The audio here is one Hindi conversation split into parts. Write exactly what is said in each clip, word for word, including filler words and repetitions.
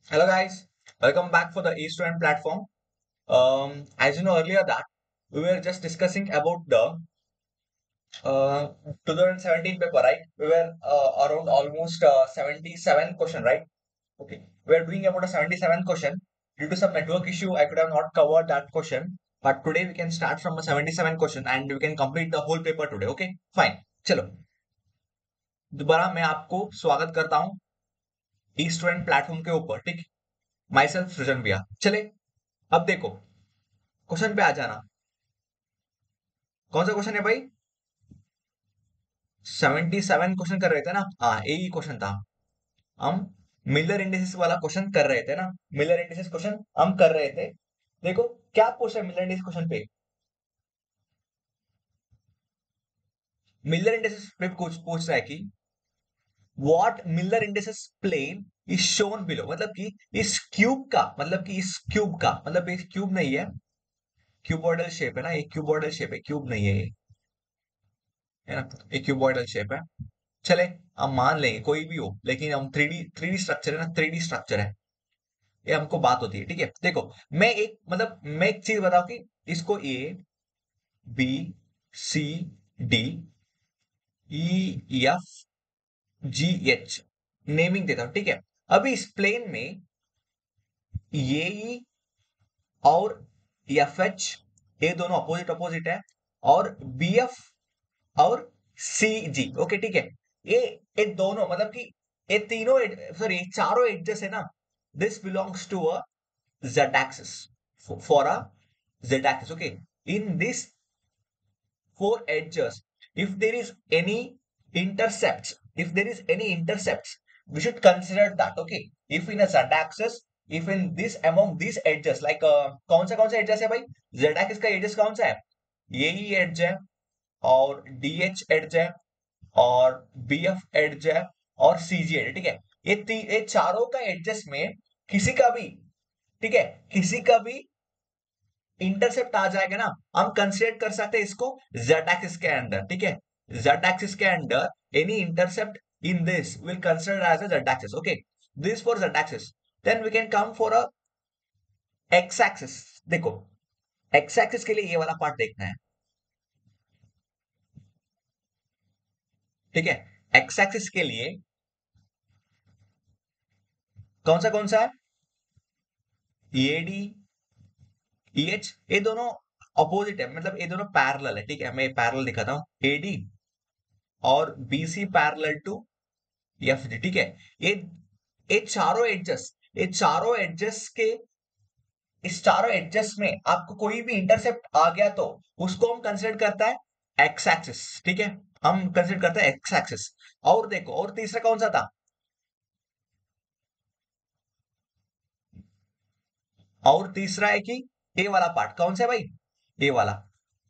Hello guys, welcome back for the eStudent platform. Um, as you know earlier that we were just discussing about the uh, twenty seventeen paper, right? We were uh, around almost uh, seventy-seven question, right? Okay, we are doing about a seventy-seven question. Due to some network issue, I could have not covered that question. But today we can start from a seventy-seven question and we can complete the whole paper today. Okay, fine. चलो दोबारा मैं आपको स्वागत करता हूँ ई स्टूडेंट प्लेटफॉर्म के ऊपर, ठीक? माई सेल्फ सृजन भैया। चले अब देखो क्वेश्चन पे आ जाना। कौन सा क्वेश्चन है भाई? सेवेंटी सेवन क्वेश्चन कर रहे थे ना? हाँ, यही क्वेश्चन था। हम मिलर इंडिसेस वाला क्वेश्चन कर रहे थे ना? मिलर इंडिसेस क्वेश्चन हम कर रहे थे। देखो क्या पूछ रहे हैं मिलर इंडिसेस क्वेश्चन पे। मिलर इंडिसेस पे कुछ पूछ रहा है कि what Miller indices plane is shown below, मतलब कि इस क्यूब का, मतलब कि इस क्यूब का मतलब ये क्यूब नहीं है, क्यूबॉइडल शेप है ना, ये क्यूबॉइडल शेप है, क्यूब नहीं है ये, है ना? ये क्यूबॉइडल शेप है। चले हम मान लेंगे कोई भी हो, लेकिन हम three D three D structure है ना, थ्री डी स्ट्रक्चर है, ये हमको बात होती है, ठीक है? देखो मैं एक मतलब मैं एक चीज बताऊं कि इसको A B C D E F G H naming देता हूं, ठीक है? अभी इस प्लेन में ये ई और एफ एच, ये दोनों अपोजिट अपोजिट है, और बी एफ और सी जी, ओके ठीक है? ये ये दोनों मतलब कि ये तीनों सॉरी चारों एडजस है ना, this belongs to a z axis, for a z axis, okay? In this four edges, if there is any intercepts, if there is any intercepts, we should consider that, okay? If in a z axis, if in this among these edges, like uh, कौन सा कौन सा edges है भाई? z axis का edges कौन सा है? यही edge है, और dh edge है, और bf edge है, और cg edge है, ठीक है? ये ती, ये चारों का एडजस्ट में किसी का भी, ठीक है, किसी का भी इंटरसेप्ट आ जाएगा ना, हम कंसिडर कर सकते हैं इसको z एक्सिस के अंदर, ठीक है? z एक्सिस के अंदर any intercept in this will consider as a z axis, okay? This for z axis. Then we can come for a x axis. देखो x एक्सिस के लिए ये वाला पार्ट देखना है, ठीक है? x एक्सिस के लिए कौन सा कौन सा है? ए डी ई एच, ये दोनों अपोजिट है, मतलब ये दोनों पैरेलल है, ठीक है? मैं पैरेलल दिखाता हूँ, ए डी और B C parallel to F D, ठीक है? ये ये चारों एडजस्ट, ये चारों एडजस्ट के, इस चारों एडजस्ट में आपको कोई भी इंटरसेप्ट आ गया तो उसको हम कंसिडर करता है एक्स एक्सिस, ठीक है? हम कंसिडर करते हैं एक्स एक्सिस। और देखो और तीसरा कौन सा था? और तीसरा है कि ए वाला पार्ट कौन सा है भाई? ए वाला,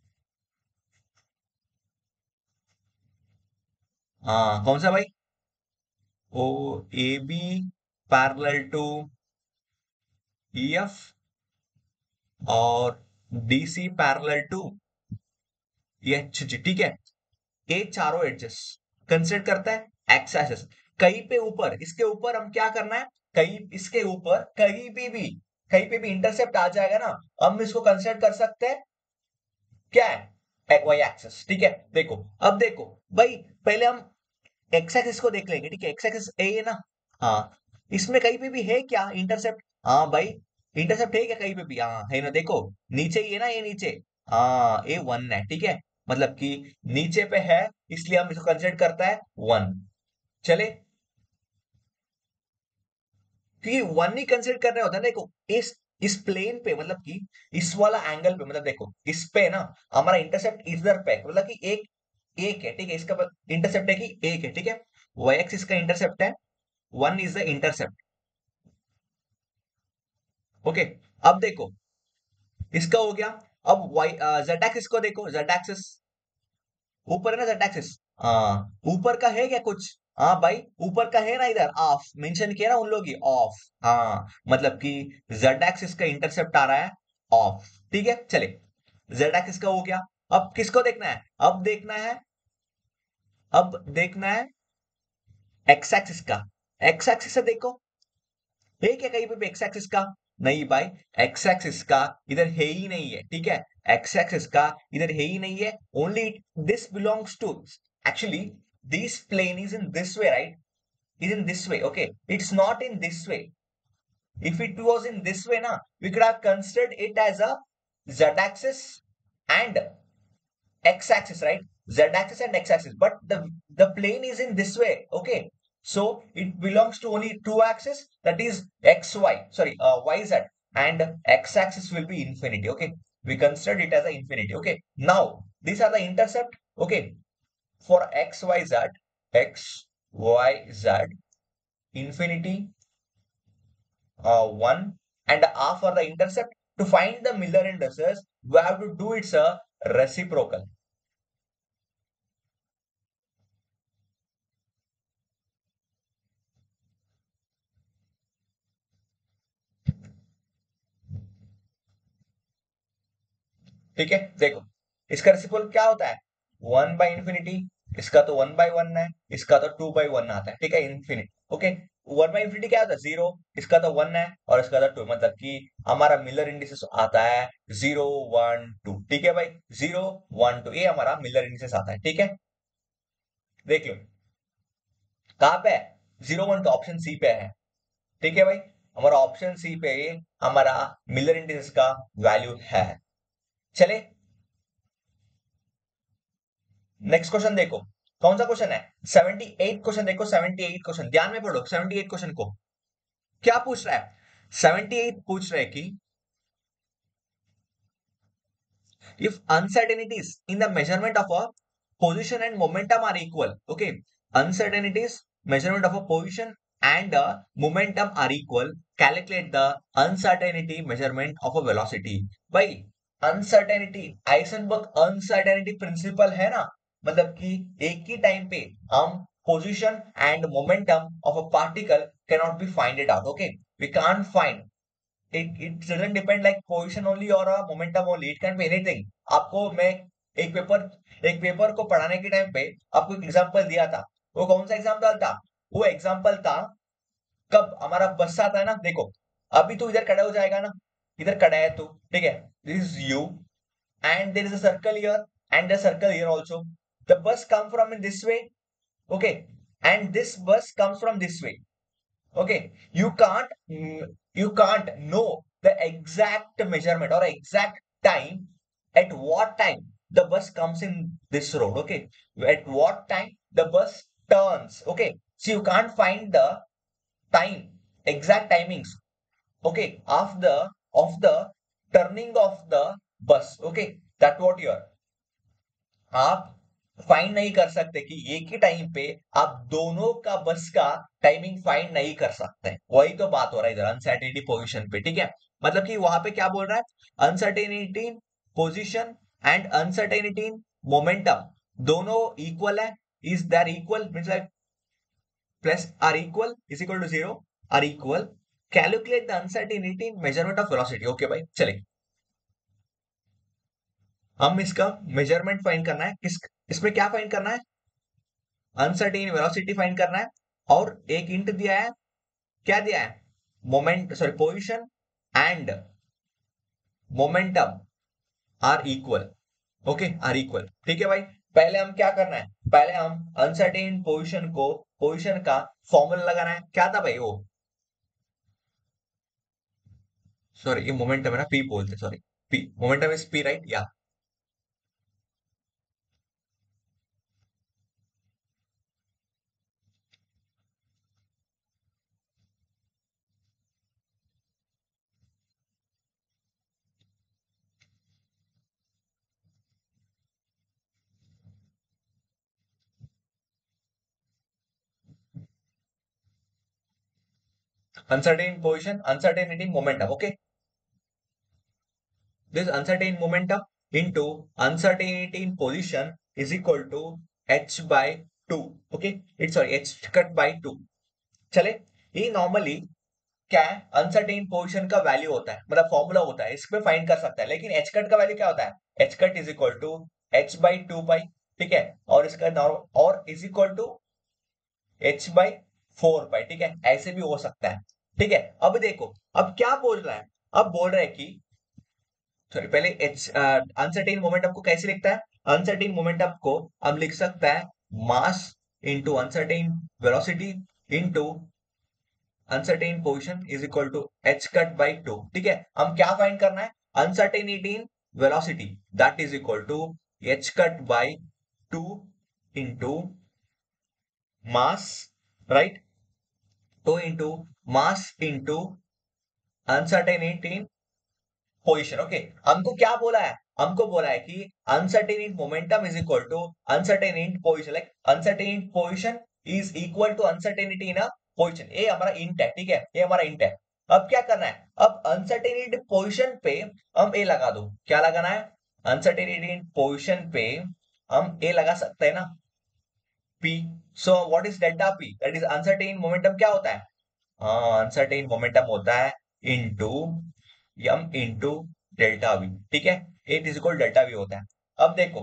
हाँ कौन सा भाई? O A B parallel to E F और D C parallel to H G, ठीक है? ये चारों एडजस्ट कंसिडर करता है एक्स एक्सिस। कहीं पे ऊपर, इसके ऊपर हम क्या करना है, कहीं इसके ऊपर कहीं पे भी, कहीं पे भी इंटरसेप्ट आ जाएगा ना, हम इसको कंसिडर कर सकते हैं क्या है, वाई एक्सिस, ठीक है? देखो अब देखो भाई, पहले हम एक्स एक्सिस को देख लेंगे, ठीक है? एक्स एक्सिस ए है ना? हाँ, इसमें कहीं पे भी है क्या इंटरसेप्ट? हाँ भाई, इंटरसेप्ट है क्या कहीं पे भी? हाँ है ना, देखो नीचे ही है ना, ये नीचे, हाँ ए वन है, ठीक है? मतलब कि नीचे पे है, इसलिए हम इसको कंसिडर करता है वन। चले, क्योंकि वन ही कंसिडर कर रहे होता है ना। देखो इस इस प्लेन पे, मतलब कि इस वाला एंगल पे, मतलब देखो इस पे ना हमारा इंटरसेप्ट इधर पे है, मतलब कि एक एक है, ठीक है? इसका इंटरसेप्ट है कि एक है, ठीक है? वाई एक्सिस का इंटरसेप्ट है, one is the intercept, okay? अब देखो इसका हो गया। अब वाई जेड एक्सिस को देखो, जेड एक्सिस ऊपर है ना, जेड एक्सिस, हाँ ऊपर का है क्या कुछ? हाँ भाई ऊपर का है ना, इधर ऑफ मेंशन किया ना उन लोग ही, ऑफ, हाँ मतलब कि जेड एक्सिस का इंटरसेप्ट आ रहा है ऑफ, ठीक है? चले जेड एक्सिस का हो गया। अब किसको देखना है? अब देखना है, अब देखना है एक्स एक्सिस का। एक्स एक्सिस से देखो, है क्या कहीं पे एक्स एक्सिस का? नहीं भाई, एक्स एक्सिस का इधर है ही नहीं है, ठीक है, एक्स एक्सिस का इधर है ही नहीं है, only this belongs to, actually this plane is in this way, right, is in this way, okay, it's not in this way. If it was in this way na, we could have considered it as a z axis and x axis, right, z axis and x axis, but the the plane is in this way, okay, so it belongs to only two axes, that is xy, sorry, uh, yz, and x axis will be infinity, okay, we considered it as a infinity, okay. Now these are the intercept, okay, for xyz, xyz infinity, uh, one, and R for the intercept. To find the Miller indices, we have to do its a reciprocal. ठीक है, देखो इसका रेसिप्रोकल क्या होता है, वन बाई इंफिनिटी, इसका तो वन बाई वन है, इसका तो टू बाई वन आता है, ठीक है, infinity, okay, one by infinity क्या होता है, जीरो, इसका तो वन है और इसका तो टू, मतलब कि हमारा मिलर इंडिसेस आता है जीरो वन टू, ठीक है भाई, जीरो वन टू, ये हमारा मिलर इंडिसेस आता है, ठीक है, देख लो कहाँ पे है, zero one two option C पे है, ठीक है भाई, हमारा ऑप्शन सी पे हमारा मिलर इंडिसेस का वैल्यू है। चले नेक्स्ट क्वेश्चन देखो, कौन सा क्वेश्चन है, सेवेंटी एट क्वेश्चन देखो, सेवेंटी एट क्वेश्चन ध्यान में पढ़ो, सेवेंटी एट क्वेश्चन को क्या पूछ रहा है, सेवेंटी एट पूछ रहा है कि if uncertainties in the measurement of a position and momentum are equal, okay, uncertainties measurement of a position and a momentum are equal, calculate the uncertainty measurement of a velocity. भाई uncertainty, आइसेनबर्ग uncertainty principle है ना, मतलब कि एक ही टाइम पे हम position and momentum of a particle cannot be find it out, okay, we can't find it, it doesn't depend like position only or a momentum only, it can be anything. आपको मैं एक पेपर एक पेपर को पढ़ाने के टाइम पे आपको एक एग्जांपल दिया था, वो कौन सा एग्जांपल था, वो एग्जांपल था कब हमारा बस आता है ना, देखो अभी तो इधर खड़ा हो जाएगा ना, इधर खड़ा है तू, ठीक है, this is you and there is a circle here and a circle here also, the bus come from in this way, okay, and this bus comes from this way, okay, you can't mm, you can't know the exact measurement or exact time at what time the bus comes in this road, okay, at what time the bus turns, okay, so you can't find the time, exact timings, okay, of the of the turning of the bus, okay, that what you are, आप फाइंड नहीं कर सकते कि एक ही टाइम पे आप दोनों का बस का टाइमिंग फाइंड नहीं कर सकते, वही तो बात हो रहा है इधर अनसर्टेनिटी पोजीशन पे, ठीक है, मतलब कि वहां पे क्या बोल रहा है, uncertainty in position and uncertainty in momentum दोनों इक्वल है, is there equal means like plus are equal is equal to zero, are equal, calculate the uncertainty in measurement of velocity, okay भाई चलिए, हम इसका मेजरमेंट फाइंड करना है, किस इसमें क्या फाइंड करना है, अनसर्टेन वेलोसिटी फाइंड करना है, और एक इंट दिया है, क्या दिया है, moment sorry position and momentum are equal, okay are equal, ठीक है भाई, पहले हम क्या करना है, पहले हम अनसर्टेन पोजीशन को पोजीशन का फॉर्मूला लगाना है, क्या था भाई वो, सॉरी ये मोमेंटम है ना, पी बोलते, sorry P, momentum is P right, या uncertain position, uncertainty momentum, okay, this uncertain momentum into uncertainty in position is equal to h by two, okay, it's sorry h cut by two, चले, ये नॉर्मली क्या है, अनसर्टेन पोजीशन का वैल्यू होता है, मतलब फॉर्मूला होता है, इसमें फाइंड कर सकता है, लेकिन एच कट का वैल्यू क्या होता है, H cut is equal to H by two pi, ठीक है, और इसका नॉर्मल और is equal to H by four pi, ठीक है, ऐसे भी हो सकता है, ठीक है, अब देखो अब क्या बोल रहा है, अब बोल रहा है कि सॉरी पहले एच अनसर्टेन मोमेंटम को कैसे लिखता है, अनसर्टेन मोमेंटम को हम लिख सकता है mass into uncertain velocity into uncertain position is equal to H cut by two. ठीक है, हम क्या फाइंड करना है, uncertainty in velocity that is equal to H cut by two into mass, right, two into mass into uncertainty in position. Okay, हमको क्या बोला है, हमको बोला है कि uncertain in momentum is equal to uncertain in position, like uncertain in position is equal to uncertainty in a position. ये हमारा इंट है, ठीक है, ये हमारा इंट है। अब क्या करना है, अब अनसर्टेनिटी पोजिशन पे हम ए लगा दो, क्या लगाना है, अनसर्टेनिटी इन पोजिशन पे हम ए लगा सकते हैं ना, P. So what is delta P, that is uncertain momentum क्या होता है, हाँ अनसर्टेन मोमेंटम होता है into M into delta V. ठीक है, it is equal delta V होता है। अब देखो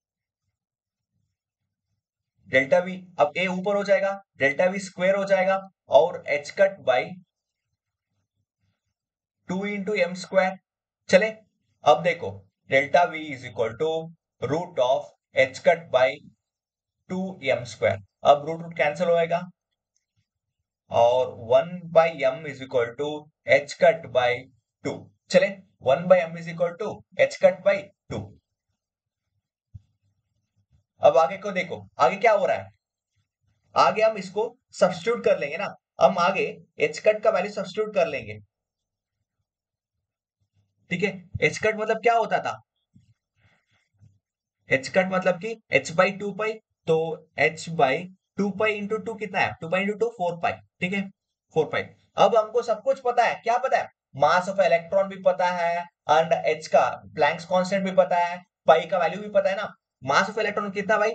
डेल्टा वी, अब ए ऊपर हो जाएगा, डेल्टा वी स्क्वायर हो जाएगा और H cut by two into M square. चले, अब देखो delta V is equal to root of H cut by two M square. अब रूट रूट कैंसिल होएगा और one by M is equal to H cut by two. चले, one by M is equal to H cut by two. अब आगे को देखो, आगे क्या हो रहा है, आगे हम इसको सब्स्टिट्यूट कर लेंगे ना, हम आगे एच कट का वैल्यू सब्स्टिट्यूट कर लेंगे। ठीक है, एच कट मतलब क्या होता था, एच कट मतलब कि एच बाई टू पाई, तो H by two pi into two कितना है, two pi into two four pi. ठीक है, फोर पाई। अब हमको सब कुछ पता है, क्या पता है, मास ऑफ इलेक्ट्रॉन भी पता है एंड एच का प्लैंक्स कांस्टेंट भी पता है, पाई का वैल्यू भी पता है ना। मास ऑफ इलेक्ट्रॉन कितना भाई,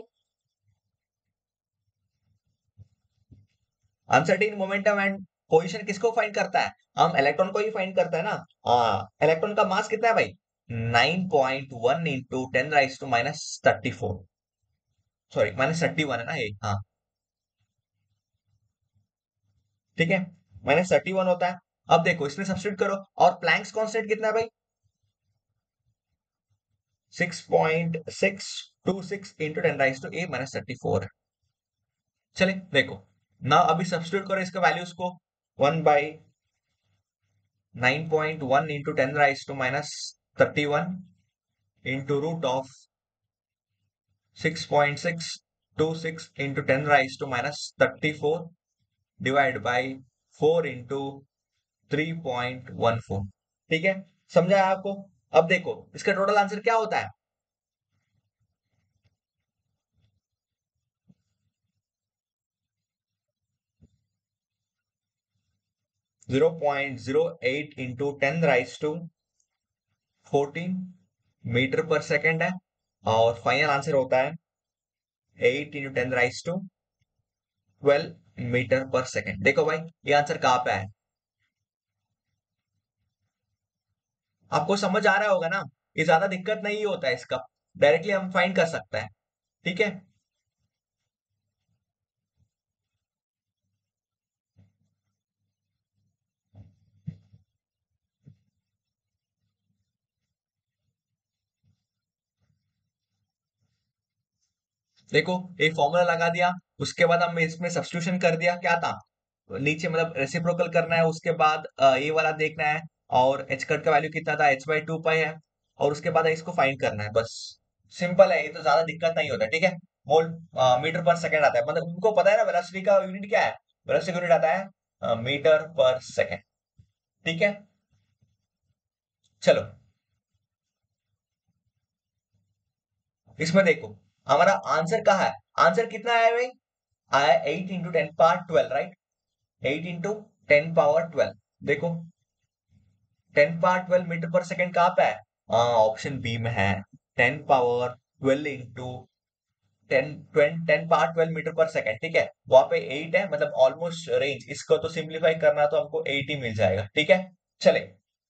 अनसर्टेन मोमेंटम एंड पोजीशन किसको फाइंड करता है, हम इलेक्ट्रॉन को ही फाइंड करता है ना। हाँ, इलेक्ट्रॉन का मास कितना है भाई, nine point one into ten raise to minus thirty four, sorry minus thirty one है ना ये, हाँ ठीक है, माइनस थर्टी वन होता है। अब देखो इसमें सब्स्टिट्यूट करो, और प्लैंक्स कांस्टेंट कितना है भाई, six point six two six into ten raise to a minus thirty four है। चले देखो ना, अभी सब्स्टिट्यूट करो इसका वैल्यूज को, one by nine point one into ten raise to minus thirty one into root of six point six two six into ten raise to minus thirty four divide by four into three point one four. ठीक है, समझा है आपको। अब देखो इसका टोटल आंसर क्या होता है, zero point zero eight into ten raise to fourteen metre per second है, और फाइनल आंसर होता है eight into ten raise to twelve metre per second. देखो भाई ये आंसर कहाँ पे है, आपको समझ आ रहा होगा ना, ये ज्यादा दिक्कत नहीं होता है इसका, डायरेक्टली हम फाइंड कर सकते हैं। ठीक है, देखो एक फॉर्मूला लगा दिया, उसके बाद हम इसमें सब्स्टिट्यूशन कर दिया, क्या था नीचे मतलब रेसिप्रोकल करना है, उसके बाद अ, ये वाला देखना है, और एच कट का वैल्यू कितना था, एच बाई टू पाई है, और उसके बाद इसको फाइंड करना है, बस सिंपल है, ये तो ज्यादा दिक्कत नहीं होता। ठीक है, मोल मीटर पर सेकंड आता है, मतलब उनको पता है ना वेलोसिटी का यूनिट क्या है, वेलोसिटी यूनिट आता है मीटर पर सेकंड। ठीक है, चलो इसमें देखो हमारा आंसर कहाँ है, आंसर कितना आया भाई, आया eight into ten power twelve, right, eight into ten power twelve. देखो ten power twelve metre per second कहाँ पे है, हाँ ऑप्शन बी में है, ten power twelve into ten ten power twelve metre per second. ठीक है, वहां पे एट है, मतलब ऑलमोस्ट रेंज, इसको तो सिंप्लीफाई करना तो हमको एट ही मिल जाएगा। ठीक है, चले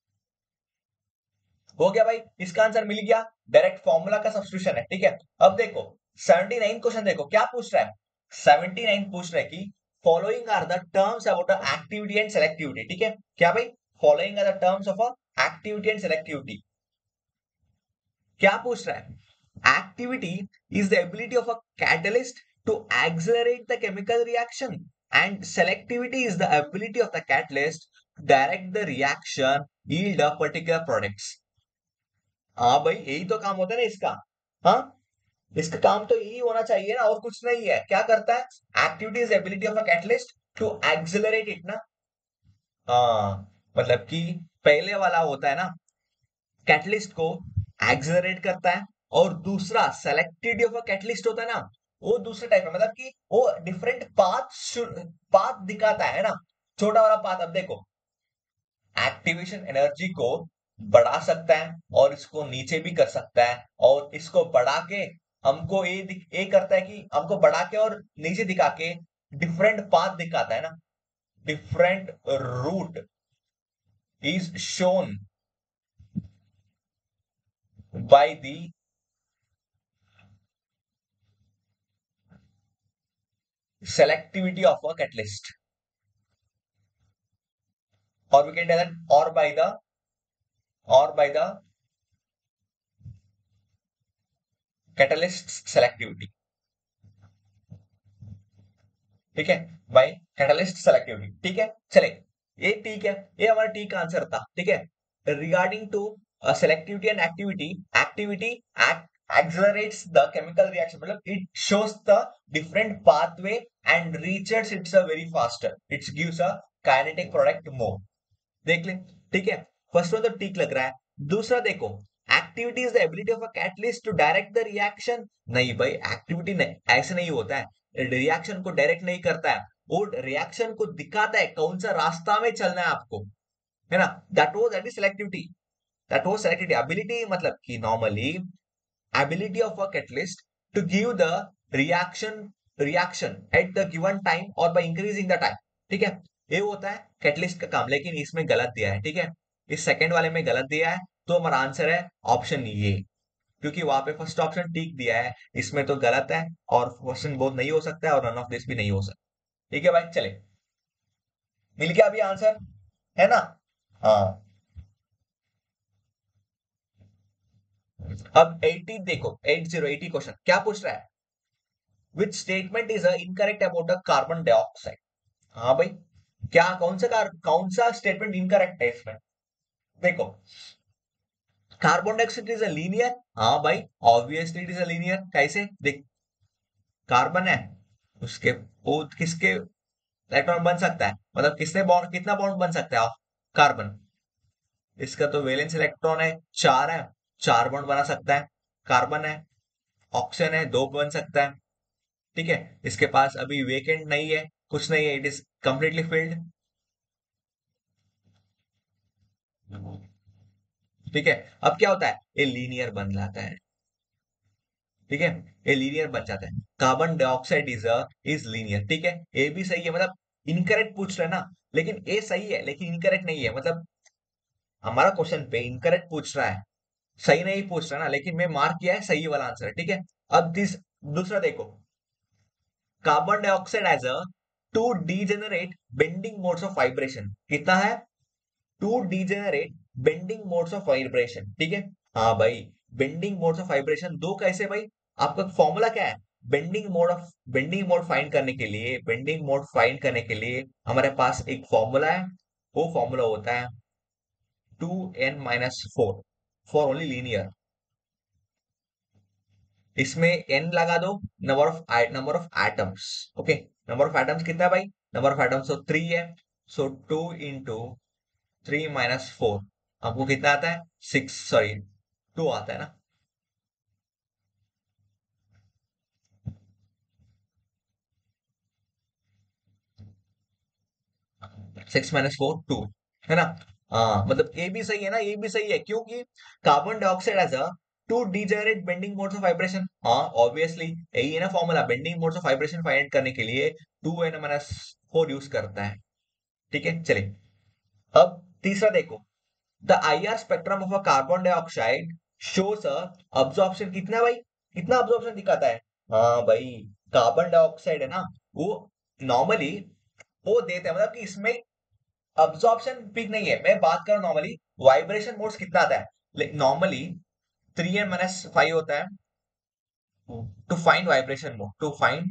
हो गया भाई, इसका आंसर मिल गया, डायरेक्ट फॉर्मूला का सब्स्टिट्यूशन है। ठीक है, अब देखो सेवेंटी नाइन क्वेश्चन देखो क्या पूछ रहा है, सेवेंटी नाइन पूछ रहा है कि following are the terms about activity and selectivity, ठीक है, क्या भाई, following are the terms of activity and selectivity. क्या पूछ रहा है, activity is the ability of a catalyst to accelerate the chemical reaction and selectivity is the ability of the catalyst to direct the reaction yield a particular products. हाँ भाई, यही तो काम होता है ना इसका। हाँ, इसका काम तो यही होना चाहिए ना, और कुछ नहीं है। क्या करता है, activity is ability of a catalyst to accelerate it ना। हाँ, मतलब कि पहले वाला होता है ना, कैटलिस्ट को एक्सेलरेट करता है, और दूसरा सेलेक्टिविटी ऑफ अ कैटलिस्ट होता है ना, वो दूसरे टाइप में, मतलब कि वो डिफरेंट पाथ पाथ दिखाता है ना। छोटा वाला पाथ, अब देखो, एक्टिवेशन एनर्जी को बढ़ा सकता है और इसको नीचे भी कर सकता है, और इसको बढ़ा के हमको ये दिख- ये करता है कि हमको बढ़ा के और नीचे दिखा के डिफरेंट पाथ दिखाता है ना। Different route is shown by the selectivity of a catalyst, or we can tell that or by the or by the catalyst selectivity, ठीक है, बाय कैटलिस्ट सेलेक्टिविटी, ठीक है। चले, ये ठीक है, ये हमारा टी का आंसर था, ठीक है। Regarding to selectivity and activity, activity accelerates the chemical reaction, मतलब it shows the different pathway and reaches it's a very faster, it gives a kinetic product more, देख ले, ठीक है। फर्स्ट वन तो ठीक लग रहा है। दूसरा देखो, activity is the ability of a catalyst to direct the reaction. नहीं भाई, एक्टिविटी नहीं, ऐसे नहीं होता है, रिएक्शन को डायरेक्ट नहीं करता है, वो रिएक्शन को दिखाता है कौन सा रास्ता में चलना है आपको, है ना। That was that is selectivity, that was selectivity. Ability मतलब कि normally ability of a catalyst to give the reaction reaction at the given time or by increasing the time, ठीक है, ये होता है कैटलिस्ट का काम। लेकिन इसमें गलत दिया है, ठीक है, इस सेकंड वाले में गलत दिया है, तो हमारा आंसर है ऑप्शन ये, क्योंकि वहां पे फर्स्ट ऑप्शन ठीक दिया है, इसमें तो गलत है, और क्वेश्चन बोथ नहीं हो सकता है और नन ऑफ दिस भी नहीं हो सकता, ठीक है भाई। चले, मिल गया अभी आंसर, है ना। हाँ, अब अस्सी देखो, अस्सी अस्सी क्वेश्चन क्या पूछ रहा है, which statement is incorrect about a carbon dioxide. हाँ भाई, क्या, कौन सा कार, कौन सा स्टेटमेंट इनकरेक्ट है इसमें, देखो, carbon dioxide is a linear. हाँ भाई, obviously it is a linear, कैसे देख, कार्बन है, उसके वो किसके इलेक्ट्रॉन बन सकता है, मतलब किसने बॉन्ड, कितना बॉन्ड बन सकता है कार्बन, इसका तो वैलेंस इलेक्ट्रॉन है चार है, चार बॉन्ड बना सकता है। कार्बन है, ऑक्सीजन है, दो बन सकता है, ठीक है। इसके पास अभी वेकेंट नहीं है, कुछ नहीं है, इट इज कंप्लीटली फिल्ड, ठीक है। अब क्या होता है, ये लीनियर बन जाता है, ठीक है, ये लीनियर बन जाता है। Carbon dioxide is is linear, ठीक है, ये भी सही है, मतलब इनकरेक्ट पूछ रहे हैं ना, लेकिन ये सही है लेकिन इनकरेक्ट नहीं है, मतलब हमारा क्वेश्चन पे इनकरेक्ट पूछ रहा है, सही नहीं पूछ रहा ना, लेकिन मैं मार्क किया है सही वाला आंसर, ठीक है। अब दिस दूसरा देखो, carbon dioxide as a two degenerate bending modes of vibration, कितना है, two degenerate bending modes of vibration, ठीक है। हाँ भाई, बेंडिंग मोड्स ऑफ वाइब्रेशन दो कैसे भाई, आपका फॉर्मूला क्या है, bending mode of bending mode find करने के लिए, बेंडिंग मोड फाइंड करने के लिए हमारे पास एक फॉर्मूला है, वो फॉर्मूला होता है two n minus four for only linear. इसमें n लगा दो, number of number of atoms, okay, number of atoms कितना है भाई, नंबर ऑफ एटम्स तो थ्री है, so two into three minus four, आपको कितना आता है, सिक्स, सॉरी टू आता है ना। सिक्स माइनस फोर टू, है ना। हाँ, मतलब ये भी सही है ना, ये भी सही है, क्योंकि carbon dioxide as a two degenerate bending modes of vibration, हाँ ऑब्वियसली यही है ना formula, bending modes of vibration find करने के लिए two n minus four use करता है, ठीक है। चलिए, अब तीसरा देखो, the IR spectrum of a carbon dioxide shows a absorption, कितना भाई, कितना अब्जॉर्प्शन दिखाता है। हाँ भाई, कार्बन डाइऑक्साइड है ना, वो नॉर्मली वो देते हैं, मतलब कि इसमें अब्जॉर्प्शन पीक नहीं है। मैं बात कर रहा हूँ नॉर्मली वाइब्रेशन मोड्स कितना आता है, normally three n minus five होता है to find vibration mode, to find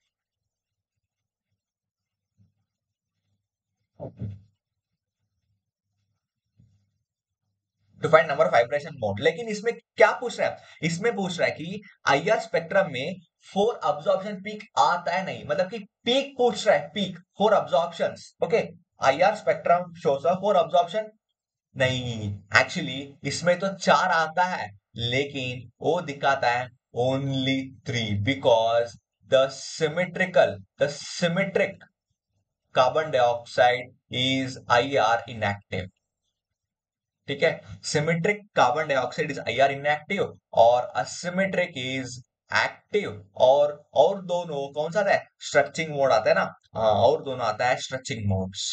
to find number of vibration mode. लेकिन इसमें क्या पूछ रहा है, इसमें पूछ रहा है कि आईआर स्पेक्ट्रम में फोर अब्जॉर्प्शन पीक आता है नहीं, मतलब कि पीक पूछ रहा है, peak four absorption. Okay, IR spectrum shows a four absorption, नहीं, एक्चुअली इसमें तो चार आता है, लेकिन वो दिखाता है only three, because the symmetrical the symmetric carbon dioxide is I R inactive. ठीक है, symmetric carbon dioxide is I R inactive और असिमेट्रिक इज एक्टिव। और और दोनों कौन सा आता है, स्ट्रेचिंग मोड आता है ना, हाँ, और दोनों आता है स्ट्रेचिंग मोड्स।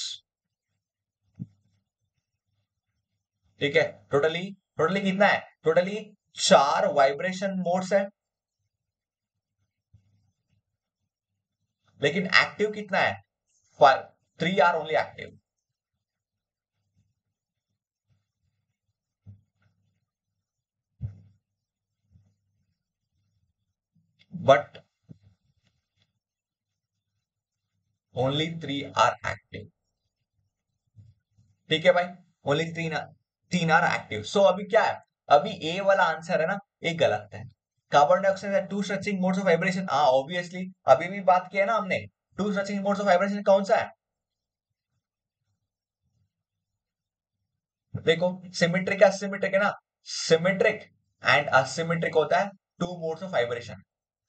ठीक है, टोटली टोटली कितना है, टोटली चार वाइब्रेशन मोड्स है, लेकिन एक्टिव कितना है, five, three are only active. But only three are active. ठीक है भाई, ओनली तीन, तीन आर एक्टिव। सो अभी क्या है, अभी ए वाला आंसर है ना, ये गलत है। कार्बन डाइऑक्साइड है two stretching modes of vibration, हाँ ऑब्वियसली, अभी भी बात किया ना हमने, two stretching modes of vibration कौन सा है, देखो सिमेट्रिक असिमेट्रिक है ना, सिमेट्रिक एंड असिमेट्रिक होता है टू मोड्स ऑफ वाइब्रेशन।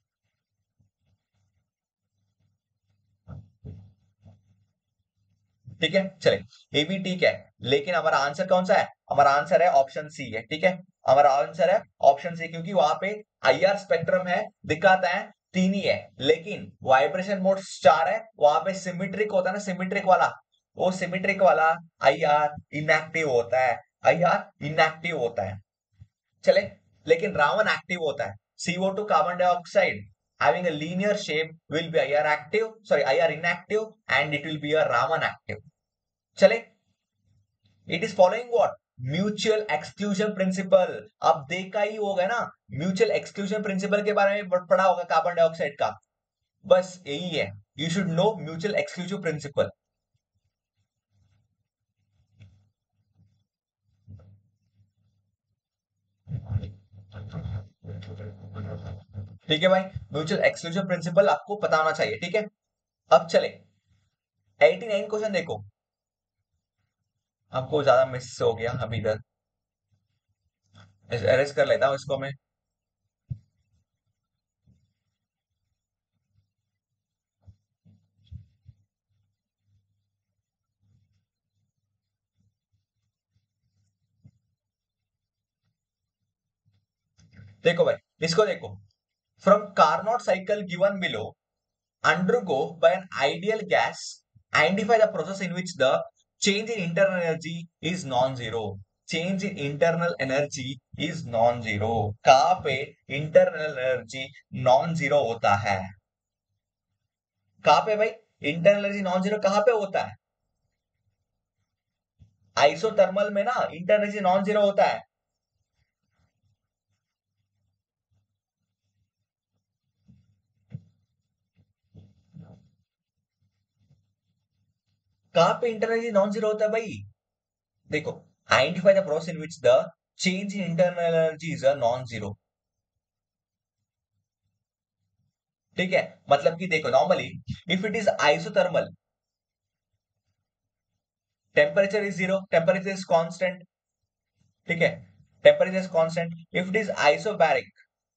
ठीक है, चले, ये भी ठीक है, लेकिन हमारा आंसर कौन सा है, हमारा आंसर है ऑप्शन सी है। ठीक है, हमारा आंसर है ऑप्शन सी, क्योंकि वहां पे आईआर स्पेक्ट्रम है, दिखाता है तीन ही है, लेकिन वाइब्रेशन मोड चार है, वहां पे सिमेट्रिक होता है ना, सिमेट्रिक वाला, वो सिमेट्रिक वाला आईआर इनएक्टिव होता है, आईआर इनएक्टिव होता है। चले, लेकिन रावण एक्टिव होता है, C O two carbon dioxide having a linear shape will be I R active, sorry I R inactive, and it will be a Raman active. चले, it is following what, mutual exclusion principle. अब देखा ही होगा ना, म्यूचुअल एक्सक्लूजन प्रिंसिपल के बारे में पढ़ा होगा कार्बन डाइऑक्साइड का, बस यही है, you should know mutual exclusive principle. ठीक है भाई, म्यूचुअल एक्सक्लूसिव प्रिंसिपल आपको पता होना चाहिए। ठीक है, अब चले एटी नाइन क्वेश्चन देखो, आपको ज्यादा मिस हो गया अभी इधर, अरेस्ट कर लेता हूँ इसको मैं। देखो भाई, इसको देखो, from Carnot cycle given below, undergo by an ideal gas, identify the process in which the change in internal energy is non-zero, change in internal energy is non-zero। कहाँ पे internal energy non-zero होता है, कहाँ पे भाई, internal energy non-zero कहाँ पे होता है, आइसोथर्मल में ना इंटरनल एनर्जी नॉन जीरो होता है। कहाँ पे इंटरनल एनर्जी नॉन जीरो होता है भाई, देखो, identify the process in which the change in internal energy is a non zero. ठीक है, मतलब कि देखो normally if it is isothermal, temperature is zero, temperature is constant. ठीक है, temperature is constant, if it is isobaric,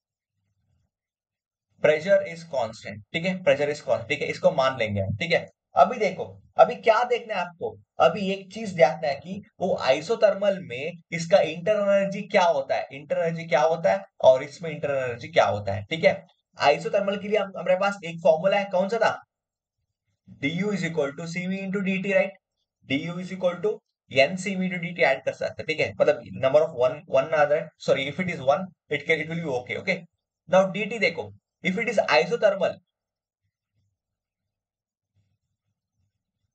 pressure is constant. ठीक है, प्रेशर इज कांस्टेंट, ठीक है, इसको मान लेंगे हम। ठीक है, अभी देखो, अभी क्या देखना है आपको, अभी एक चीज देखना है कि वो आइसोथर्मल में इसका इंटरनल एनर्जी क्या होता है, इंटरनल एनर्जी क्या होता है और इसमें इंटरनल एनर्जी क्या होता है। ठीक है, आइसोथर्मल के लिए हम, हमारे पास एक फॉर्मूला है, कौन सा था, du is equal to cv into dt, right, du is equal to ncv into dt add कर सकते हैं। ठीक है, मतलब number of one one other, sorry if it is one, it can it will be okay. Okay, now dt देखो, if it is isothermal,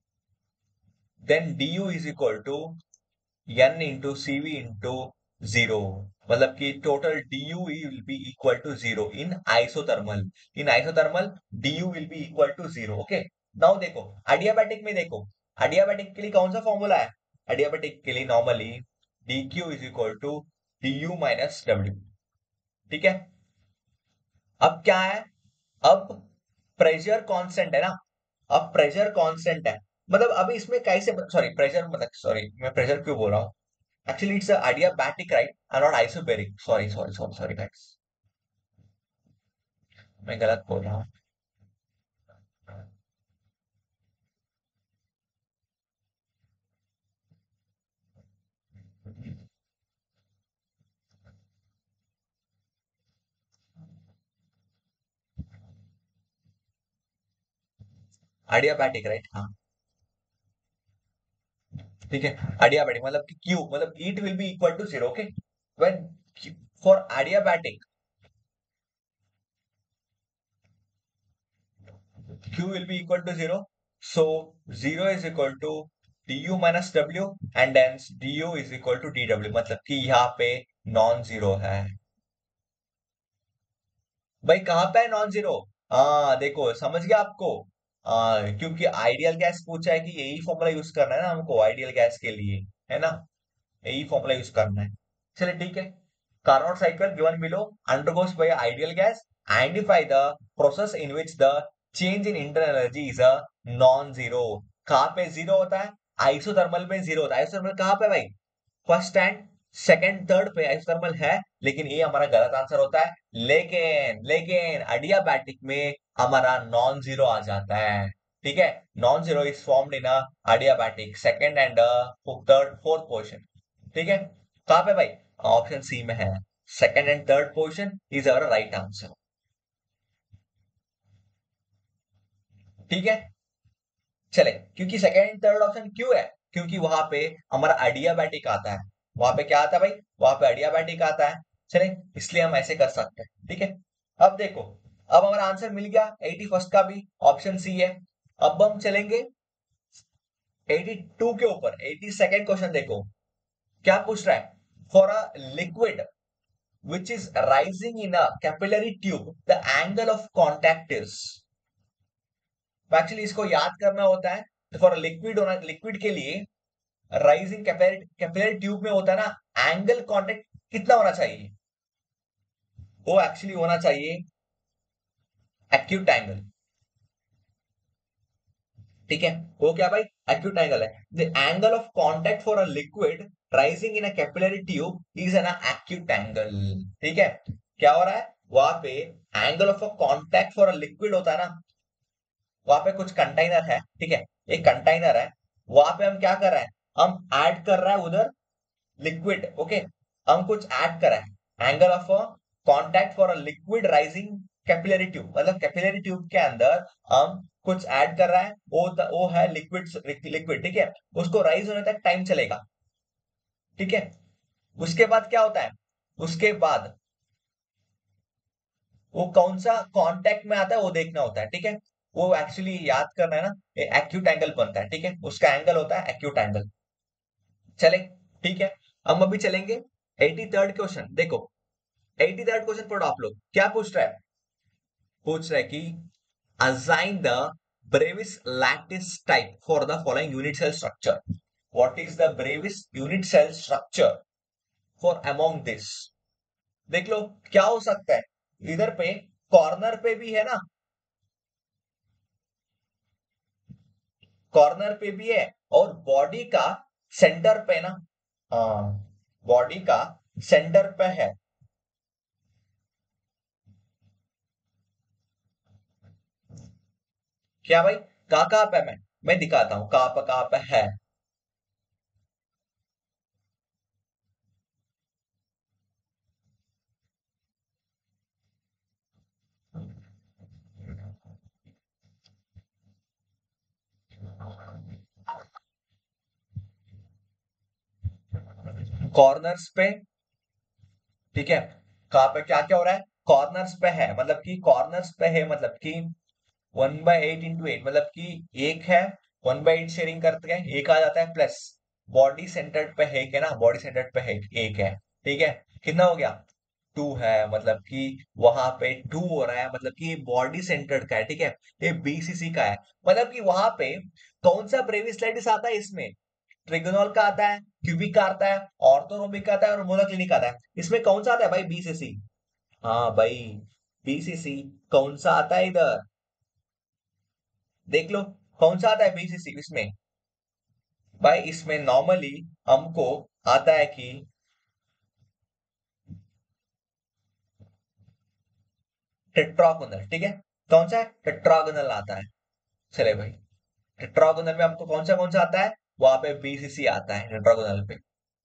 then d u is equal to n into c v into zero, मतलब कि total d u will be equal to zero in isothermal. In isothermal D u will be equal to zero. Okay, now देखो एडियाबैटिक में, देखो एडियाबैटिक के लिए कौन सा फॉर्मूला है? एडियाबैटिक के लिए normally d q is equal to d u minus डब्ल्यू। ठीक है, अब क्या है, अब प्रेशर कांस्टेंट है ना, अब प्रेशर कांस्टेंट है, मतलब अभी इसमें कैसे, सॉरी प्रेशर मतलब, सॉरी मैं प्रेशर क्यों बोल रहा हूँ, actually it's adiabatic, right, and not isobaric, sorry sorry sorry sorry guys, मैं गलत बोल रहा हूँ। adiabatic, राइट, हाँ ठीक है। adiabatic मतलब कि क्यू, मतलब it will be equal to zero. Okay, when for adiabatic q will be equal to zero, so zero is equal to du minus w and hence du is equal to dw, मतलब कि यहाँ पे नॉन जीरो है। भाई कहाँ पे है नॉन जीरो? हाँ देखो, समझ गया आपको? हाँ, क्योंकि आइडियल गैस पूछा है कि यही फॉर्मूला यूज करना है ना हमको आइडियल गैस के लिए, है ना, यही फॉर्मूला यूज करना है। चलिए ठीक है, Carnot cycle given below undergoes by ideal gas, identify the process in which the change in internal energy is a non zero. कहाँ पे जीरो होता है? आइसोथर्मल में जीरो होता है। आइसोथर्मल कहाँ पे भाई? फर्स्ट एंड सेकंड थर्ड पे आइसोथर्मल है, लेकिन ये हमारा गलत आंसर होता है। लेकिन लेकिन adiabatic में हमारा नॉन जीरो आ जाता है। ठीक है, non zero is formed in a adiabatic second and third fourth position. ठीक है, कहाँ पे भाई? ऑप्शन सी में है, second and third position is our right answer. ठीक है, चले, क्योंकि सेकंड एंड थर्ड ऑप्शन क्यों है? क्योंकि वहां पे हमारा adiabatic आता है। वहां पे क्या आता है भाई? वहां पे adiabatic आता है। चले, इसलिए हम ऐसे कर सकते हैं। ठीक है, अब देखो, अब हमारा आंसर मिल गया एटी फर्स्ट का भी, ऑप्शन सी है। अब हम चलेंगे एटी टू के ऊपर। एटी सेकेंड क्वेश्चन देखो, क्या पूछ रहा है? For a liquid which is rising in a capillary tube, the angle of contact is, actually इसको याद करना होता है। फॉर लिक्विड होना, लिक्विड के लिए राइजिंग कैपिलरी कैपिलरी ट्यूब में होता है ना, एंगल कांटेक्ट कितना होना चाहिए? वो एक्चुअली होना चाहिए एक्यूट एंगल। ठीक है, वो क्या भाई? एक्यूट एंगल है। The angle of contact for a liquid rising in a capillary tube is an acute angle. ठीक है, क्या हो रहा है वहां पे? Angle of a contact for a liquid होता है ना, वहां पे कुछ कंटेनर है, ठीक है, एक कंटेनर है, वहां पे हम क्या कर रहे हैं? हम ऐड कर रहे हैं उधर लिक्विड। ओके, हम कुछ ऐड कर रहे हैं, angle of contact for a liquid rising capillary tube, मतलब कैपिलरी ट्यूब के अंदर हम कुछ ऐड कर रहे हैं, वो त- वो है लिक्विड, लिक्विड, ठीक है, उसको राइज होने तक टाइम चलेगा। ठीक है, उसके बाद क्या होता है? उसके बाद वो कौन सा कांटेक्ट में आता है वो देखना होता है। ठीक है, वो एक्चुअली याद करना है ना, एक्यूट एंगल बनता है। ठीक है, उसका एंगल होता है एक्यूट एंगल। चले, ठीक है, हम अभी चलेंगे एटी थर्ड क्वेश्चन। देखो एटी थर्ड क्वेश्चन पढ़ो आप लोग, क्या पूछ रहा है? पूछ रहा है कि assign the Brevis lattice type for the following unit cell structure. What is the Brevis unit cell structure for among this? देख लो क्या हो सकता है, इधर पे कॉर्नर पे भी है ना, कॉर्नर पे भी है, और बॉडी का सेंटर पे ना, हाँ बॉडी का सेंटर पे है। क्या भाई? कहाँ कहाँ पे? मैं मैं दिखाता हूँ कहाँ पे कहाँ पे है। कॉर्नर्स पे, ठीक है, कहाँ पे क्या क्या हो रहा है? कॉर्नर्स पे है, मतलब कि कॉर्नर्स पे है, मतलब कि one by eight into eight, मतलब कि एक है वन बाई एट शेयरिंग करते हैं, एक आ जाता है प्लस बॉडी सेंटर्ड पे एक है ना, बॉडी सेंटर्ड पे एक, एक है, ठीक है, कितना हो गया, टू है, मतलब कि वहां पे टू हो रहा है, मतलब कि बॉडी सेंटर्ड का है, ठीक है, ये बीसीसी का है, मतलब कि वहां पे कौन सा ब्रेविस्लाइटिस आता है, इसमें ट्रिगोनल का आता है, क्यूबिक का आता है, ऑर्थोरोम्बिक का आता है और मोनोक्लिनिक आता है, इसमें कौन सा आता है भाई, बीसीसी। हाँ भाई, बीसीसी कौन सा आता है इधर, देख लो कौन सा आता है बीसीसी इसमें। भाई इसमें नॉर्मली हमको आता है कि टेट्रागोनल, ठीक है, कौन सा है, टेट्रागोनल आता है। चले भाई, टेट्रागोनल में हमको कौन सा कौन सा आता है, वहां पे बीसीसी आता है टेट्रागोनल पे।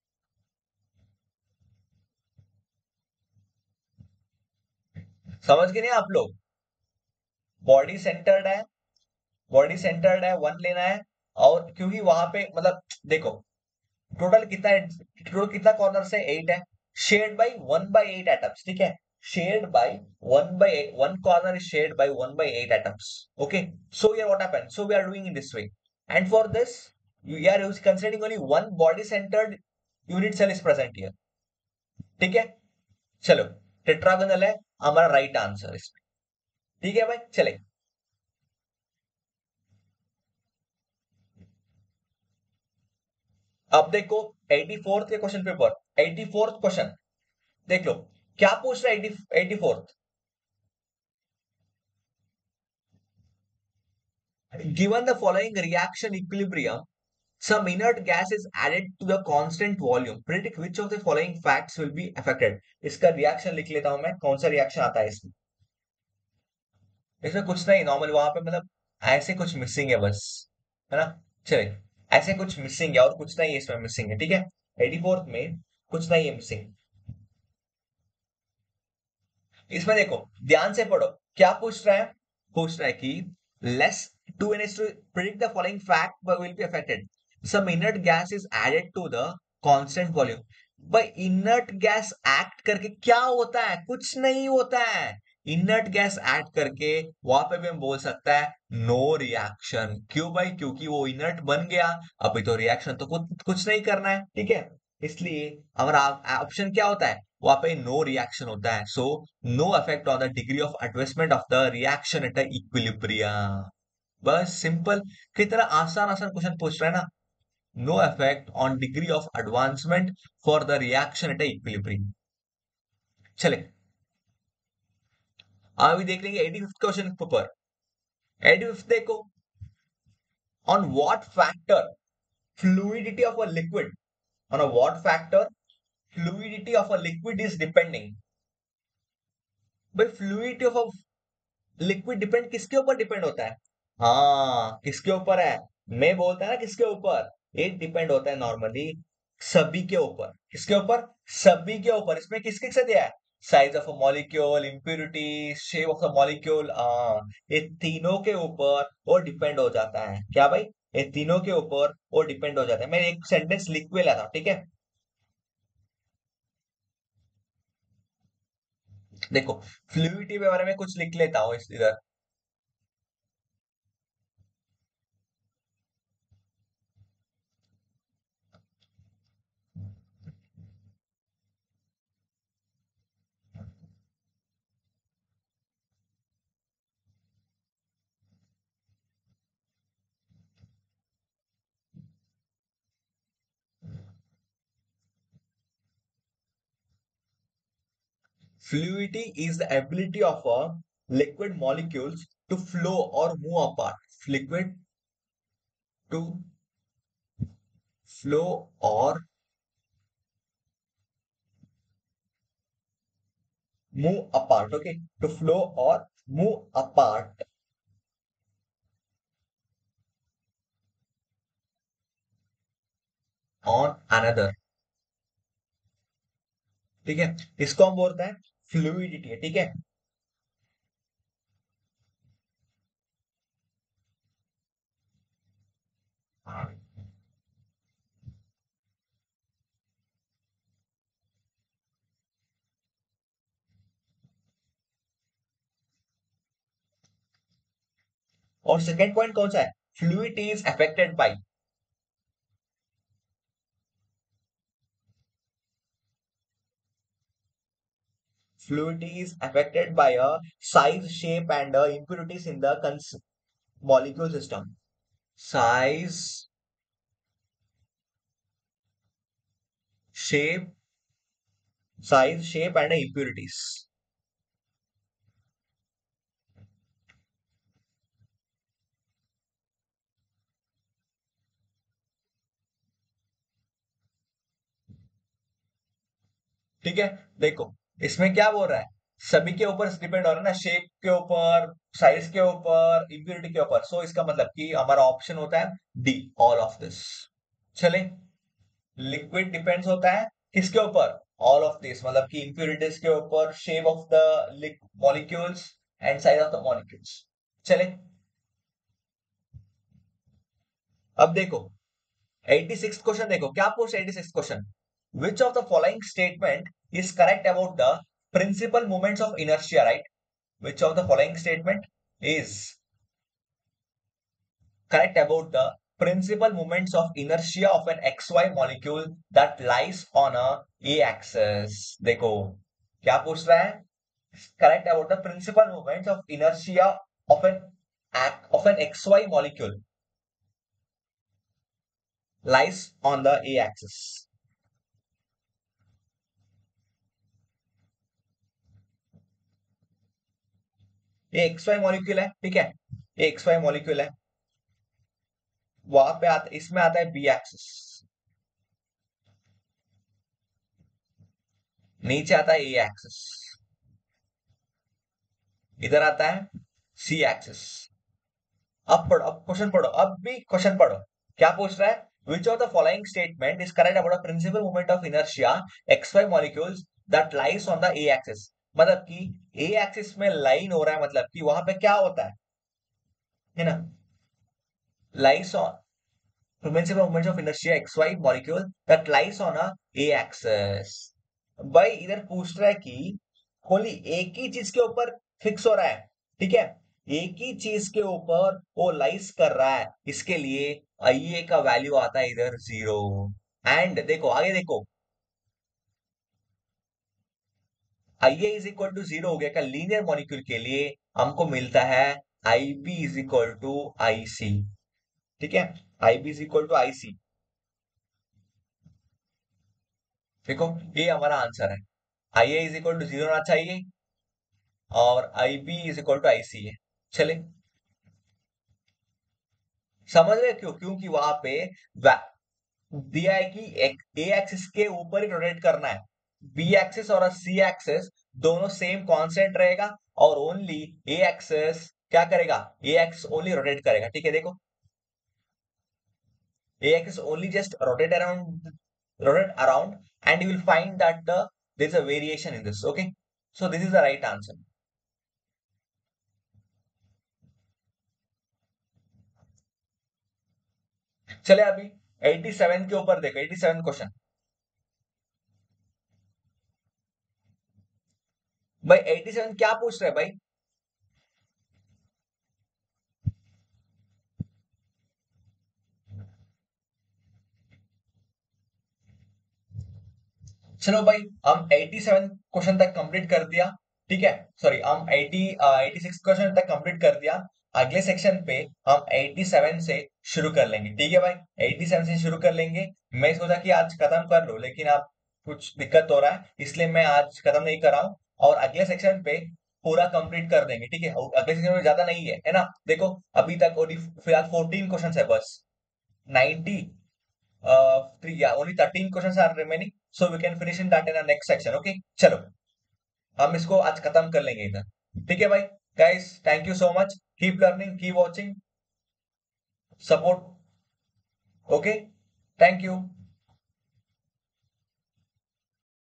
समझ गए नहीं आप लोग, बॉडी सेंटर्ड है, बॉडी सेंटर्ड है, वन लेना है, और क्योंकि वहां पे मतलब देखो टोटल कितना है, टोटल कितना कॉर्नर से एट है, shared by one by eight atoms, ठीक है, shared by one by eight, one corner is shared by one by eight atoms, okay, so here what happened, so we are doing in this way, and for this you are considering only one body centered unit cell is present here, ठीक है, चलो टेट्रागोनल है हमारा राइट आंसर इसमें, ठीक है भाई, चले अब देखो एटी फोर्थ के question paper, at fourth question देख लो, क्या पूछ रहा है at fourth, given the following reaction equilibrium, some inert gas is added to the constant volume, predict which of the following facts will be affected। इसका रिएक्शन लिख लेता हूं मैं, कौन सा रिएक्शन आता है इसमें, इसमें कुछ नहीं, नॉर्मल वहां पे मतलब ऐसे कुछ मिसिंग है बस, है ना, चले ऐसे कुछ मिसिंग है और कुछ नहीं है इसमें मिसिंग है, ठीक है, एटी फोर्थ में कुछ नहीं है मिसिंग। इसमें देखो ध्यान से पढ़ो, क्या पूछ रहा है, पूछ रहा है कि less two n two predict the following fact will be affected, some inert gas is added to the constant volume. भाई इनर्ट गैस एक्ट करके क्या होता है, कुछ नहीं होता है, इनर्ट गैस ऐड करके वहां पे भी हम बोल सकता है नो रिएक्शन, क्यों भाई, क्योंकि वो इनर्ट बन गया, अभी तो रिएक्शन तो कुछ कुछ नहीं करना है, ठीक है, इसलिए हमारा ऑप्शन क्या होता है, वहां पे नो रिएक्शन होता है, so no effect on the degree of advancement of the reaction at equilibrium. बस सिंपल, कितना आसान आसान क्वेश्चन पूछ रहा है ना, no effect on degree of advancement for the reaction at equilibrium. चले अभी देख लेंगे at fifth question paper, at fifth देखो, on what factor fluidity of a liquid, on a what factor fluidity of a liquid is depending. भाई फ्लूइडिटी ऑफ लिक्विड डिपेंड किसके ऊपर डिपेंड होता है, हाँ किसके ऊपर है, मैं बोलता है ना किसके ऊपर, ये डिपेंड होता है नॉर्मली सभी के ऊपर, किसके ऊपर, सभी के ऊपर, इसमें किस किस से दिया है, size of a molecule, impurity, shape of the molecule, ये तीनों के ऊपर वो डिपेंड हो जाता है, क्या भाई, ये तीनों के ऊपर वो डिपेंड हो जाता है, मैं एक सेंटेंस लिख भी लेता हूं, ठीक है, देखो फ्लूइडिटी के बारे में कुछ लिख लेता हूँ इस इधर, fluidity is the ability of a liquid molecules to flow or move apart, liquid to flow or move apart, okay, to flow or move apart on another, ठीक है, इसको हम बोलते हैं फ्लूइडिटी, ठीक है, और सेकेंड पॉइंट कौन सा है, fluid is affected by fluid is affected by a size, shape, and uh, impurities in the cons- molecule system. Size, shape, size, shape, and uh, impurities. ठीक है, देखो इसमें क्या बोल रहा है, सभी के ऊपर डिपेंड हो रहा है ना, शेप के ऊपर, साइज के ऊपर, इम्प्योरिटी के ऊपर। सो इसका मतलब कि हमारा ऑप्शन होता है डी, ऑल ऑफ दिस। चले, लिक्विड डिपेंड्स होता है किसके ऊपर, ऑल ऑफ दिस, मतलब कि इम्प्योरिटीज के ऊपर, shape of the molecules and size of the molecules. चले, अब देखो एटी सिक्स क्वेश्चन, देखो क्या पूछ at six question, which of the following statement is correct about the principal moments of inertia, right? Which of the following statement is correct about the principal moments of inertia of an X Y molecule that lies on a a-axis? देखो क्या पूछ रहा है, correct about the principal moments of inertia of an of an X Y molecule lies on the a-axis. ये एक्स वाई मॉलिक्यूल है, ठीक है, ये एक्स वाई मॉलिक्यूल है, वहां पे आता, इसमें आता है बी एक्सिस, नीचे आता है ए एक्सिस, इधर आता है सी एक्सिस। अब पढ़ो, अब क्वेश्चन पढ़ो, अब भी क्वेश्चन पढ़ो, क्या पूछ रहा है, which of the following statement is correct about a principal movement of inertia X Y molecules that lies on the A axis. मतलब कि ए एक्सिस में लाइन हो रहा है, मतलब कि वहां पे क्या होता है है ना, lies on principal movement of inertia X Y molecule that lies on a A axis. भाई इधर पूछ रहा है कि होली एक ही चीज के ऊपर फिक्स हो रहा है, ठीक है, एक ही चीज के ऊपर वो लाइस कर रहा है, इसके लिए आई ए का वैल्यू आता है इधर जीरो। एंड देखो आगे देखो, I A is equal to zero हो गया, का लीनियर मॉलिक्यूल के लिए हमको मिलता है I B is equal to I C, ठीक है, I B is equal to I C. देखो ये हमारा आंसर है, I A is equal to zero होना चाहिए और I B is equal to I C है। चले, समझ रहे हो क्यों, क्योंकि वहां पे दिया है कि एक ए एक्सिस के ऊपर ही रोटेट करना है, बी एक्सिस और सी एक्सिस दोनों सेम कांस्टेंट रहेगा, और ओनली ए एक्सिस क्या करेगा, ए एक्सिस ओनली रोटेट करेगा, ठीक है, देखो A axis only just rotate around, rotate around, and you will find that the there is a variation in this, okay, so this is the right answer। चले अभी एटी सेवन के ऊपर देखो, एटी सेवन क्वेश्चन, भाई एटी सेवन क्या पूछ रहे हैं भाई, चलो भाई हम एटी सेवन क्वेश्चन तक कंप्लीट कर दिया, ठीक है, सॉरी हम एटी एटी सिक्स क्वेश्चन तक कंप्लीट कर दिया, अगले सेक्शन पे हम एटी सेवन से शुरू कर लेंगे, ठीक है भाई, एटी सेवन से शुरू कर लेंगे। मैं सोचा कि आज खत्म कर लो, लेकिन आप कुछ दिक्कत हो रहा है, इसलिए मैं आज खत्म नहीं कर रहा हूँ, और अगले सेक्शन पे पूरा कंप्लीट कर देंगे, ठीक है, और अगले सेक्शन में ज्यादा नहीं है है ना, देखो अभी तक only फिलहाल फोर्टीन क्वेश्चन है बस, ninety uh, three, yeah, only thirteen questions are remaining, so we can finish in that in the next section, okay, चलो हम इसको आज खत्म कर लेंगे इधर, ठीक है भाई, guys thank you so much, keep learning, keep watching, support, okay, thank you।